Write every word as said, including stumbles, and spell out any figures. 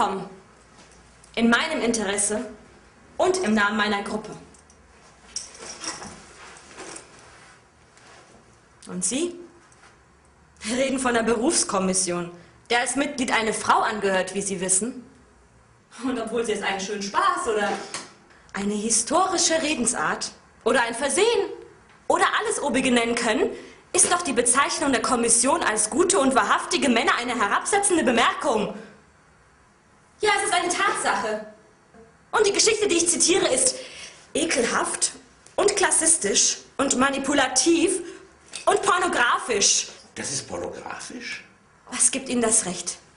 gekommen. In meinem Interesse und im Namen meiner Gruppe. Und Sie? Wir reden von der Berufskommission, der als Mitglied eine Frau angehört, wie Sie wissen. Und obwohl Sie es einen schönen Spaß oder eine historische Redensart oder ein Versehen oder alles Obige nennen können, ist doch die Bezeichnung der Kommission als gute und wahrhaftige Männer eine herabsetzende Bemerkung. Ja, es ist eine Tatsache. Und die Geschichte, die ich zitiere, ist ekelhaft und klassistisch und manipulativ und pornografisch. Das ist pornografisch? Was gibt Ihnen das Recht?